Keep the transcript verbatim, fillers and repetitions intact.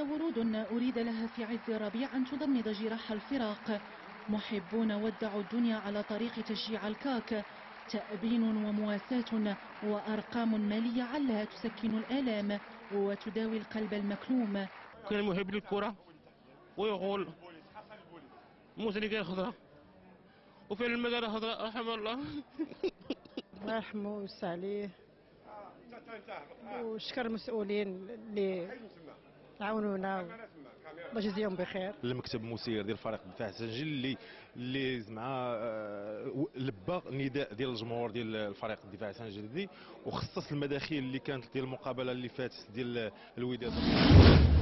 ورود أريد لها في عز ربيع أن تضمد جراح الفراق. محبون ودعوا الدنيا على طريق تشجيع الكاك، تأبين ومواساة وأرقام مالية علها تسكن الآلام وتداوي القلب المكلوم. كان محب للكرة ويقول موسى اللي كان خضراء وفين المقالة خضراء رحم الله. الله يرحمه ويوسع عليه وشكر المسؤولين اللي عاونونا باش يجزيهم بخير. المكتب المسير ديال فريق الدفاع سنجل اللي اللي زعما لبى النداء ديال الجمهور ديال الفريق الدفاع سنجل وخصص المداخيل اللي كانت ديال المقابله اللي فاتت ديال الوداد.